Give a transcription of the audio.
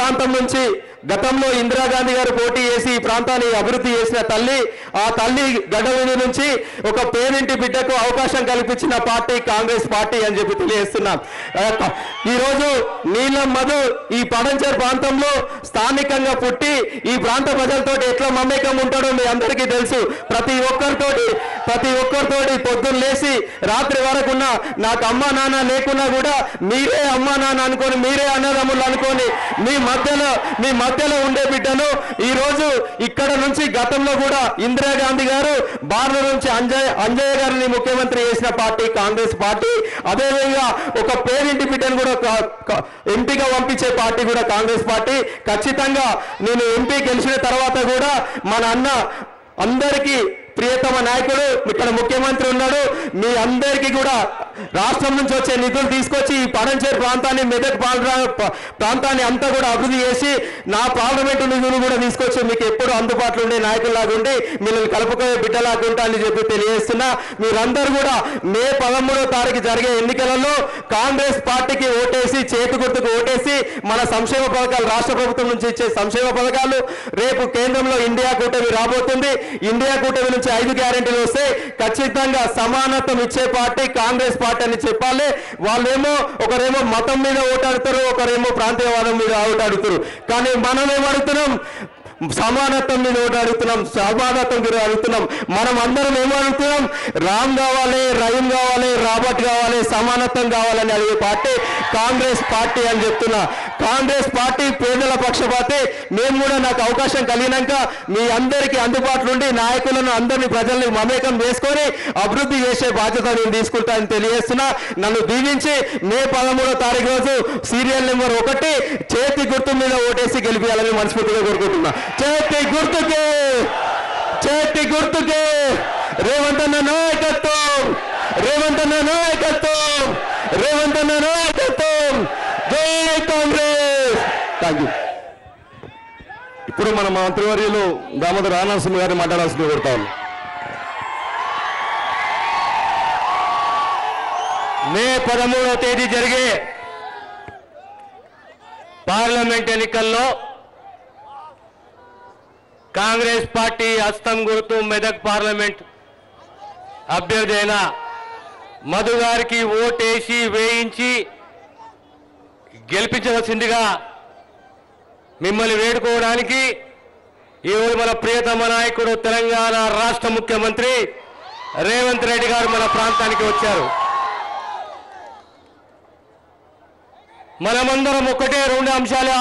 ప్రాంతం నుంచి గతంలో ఇందిరాగాంధీ గారు పోటీ చేసి ఈ ప్రాంతాన్ని అభివృద్ధి చేసిన తల్లి, ఆ తల్లి గడ్డ నుంచి ఒక పేరింటి బిడ్డకు అవకాశం కల్పించిన పార్టీ కాంగ్రెస్ పార్టీ అని చెప్పి తెలియజేస్తున్నాం. ఈరోజు నీలం మధు ఈ పడంచేరు ప్రాంతంలో స్థానికంగా పుట్టి ఈ ప్రాంత ప్రజలతో ఎట్లా మమేకం ఉంటాడో మీ అందరికీ తెలుసు. ప్రతి ఒక్కరితోటి పొద్దున్న లేచి రాత్రి వరకున్న నాకు అమ్మా నాన్న లేకున్నా కూడా మీరే అమ్మా నాన్న అనుకొని, మీరే అన్నదమ్ములు అనుకొని మీ మధ్యలో ఉండే బిడ్డను ఈరోజు ఇక్కడ నుంచి గతంలో కూడా ఇందిరాగాంధీ గారు బార్ల నుంచి అంజయ్య గారిని ముఖ్యమంత్రి చేసిన పార్టీ కాంగ్రెస్ పార్టీ. అదేవిధంగా ఒక పేరింటి బిడ్డను కూడా ఎంపీగా పంపించే పార్టీ కూడా కాంగ్రెస్ పార్టీ. ఖచ్చితంగా నేను ఎంపీ గెలిచిన తర్వాత కూడా మన అన్న అందరికీ ప్రియతమ నాయకుడు ఇక్కడ ముఖ్యమంత్రి ఉన్నాడు. మీ అందరికీ కూడా రాష్ట్రం నుంచి వచ్చే నిధులు తీసుకొచ్చి ఈ పడంచేరు ప్రాంతాన్ని, మెదక్ ప్రాంతాన్ని అంతా కూడా అభివృద్ధి చేసి నా పార్లమెంటు నిధులు కూడా తీసుకొచ్చి మీకు ఎప్పుడు అందుబాటులో ఉండే నాయకుల్లాగా ఉండి మిమ్మల్ని కలుపుకోయే బిడ్డలాగా ఉంటా అని చెప్పి తెలియజేస్తున్నా. మీరందరూ కూడా మే 13వ తారీఖు జరిగే ఎన్నికలలో కాంగ్రెస్ పార్టీకి ఓటేసి, చేతి గుర్తుకు ఓటేసి మన సంక్షేమ పథకాలు, రాష్ట్ర ప్రభుత్వం నుంచి ఇచ్చే సంక్షేమ పథకాలు, రేపు కేంద్రంలో ఇండియా కూటమి రాబోతుంది. ఇండియా కూటమి నుంచి 5 గ్యారెంటీలు వస్తే ఖచ్చితంగా సమానత్వం ఇచ్చే పార్టీ కాంగ్రెస్ పార్టీ అని చెప్పాలి. వాళ్ళేమో ఒకరేమో మతం మీద ఓటాడుతారు, ఒకరేమో ప్రాంతీయవాదం మీద ఓటాడుతారు. కానీ మనం ఏమడుగుతున్నాం? సమానత్వం మీద ఓటాడుతున్నాం, సమానత్వం మీద అడుగుతున్నాం. మనం అందరం ఏమడుగుతున్నాం? రామ్ కావాలి, రహీం కావాలి, రాబర్ట్ కావాలి, సమానత్వం కావాలని అడిగే పార్టీ కాంగ్రెస్ పార్టీ అని చెప్తున్నా. కాంగ్రెస్ పార్టీ పేదల పక్షపాతి. మేము కూడా నాకు అవకాశం కలిగినాక మీ అందరికీ అందుబాటులో ఉండి నాయకులను, అందరినీ, ప్రజల్ని మమేకం చేసుకొని అభివృద్ధి చేసే బాధ్యత నేను తీసుకుంటానని తెలియజేస్తున్నా. నన్ను దీవించి మే 13వ తారీఖు రోజు సీరియల్ నెంబర్ 1 చేతి గుర్తు మీద ఓటేసి గెలిపించాలని మనస్ఫూర్తిగా కోరుకుంటున్నా. చేతి గుర్తుకే రేవంత్ అన్న నాయకత్వం, జై కాంగ్రెస్. Thank you. ఇప్పుడు మన మంత్రివర్యులు దామోదర్ రాజనరసింహ గారిని మాట్లాడాల్సింది కోరుతాను. మే 13వ తేదీ జరిగే పార్లమెంట్ ఎన్నికల్లో కాంగ్రెస్ పార్టీ హస్తం గుర్తు మెదక్ పార్లమెంట్ అభ్యర్థి అయిన మధు గారికి ఓటేసి వేయించి గెలిపించవలసిందిగా మిమ్మల్ని వేడుకోవడానికి ఈరోజు మన ప్రియతమ నాయకుడు, తెలంగాణ రాష్ట్ర ముఖ్యమంత్రి రేవంత్ రెడ్డి గారు మన ప్రాంతానికి వచ్చారు. మనమందరం ఒకటే 2 అంశాలు